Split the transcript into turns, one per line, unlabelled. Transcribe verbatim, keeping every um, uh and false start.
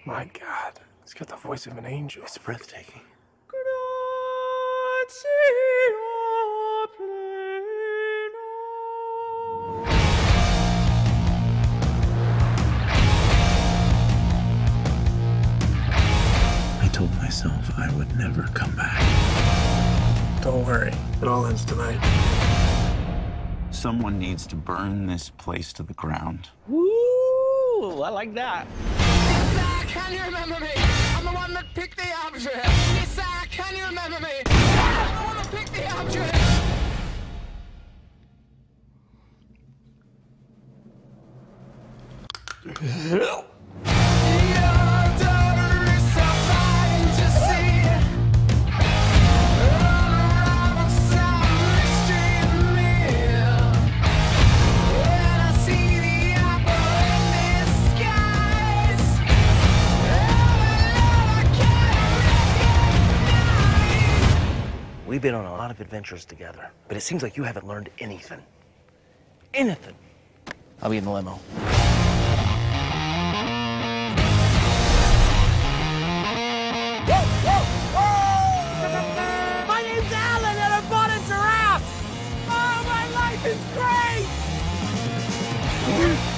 My God, he's got the voice of an angel.
It's breathtaking. I told myself I would never come back.
Don't worry, it all ends tonight.
Someone needs to burn this place to the ground.
Ooh, I like that.
Lisa, can you remember me? I'm the one that picked the object. Lisa, can you remember me? I'm the one that picked the object.
We've been on a lot of adventures together, but it seems like you haven't learned anything. Anything. I'll be in the limo.
My name's Alan and I bought a giraffe! Oh, my life is great!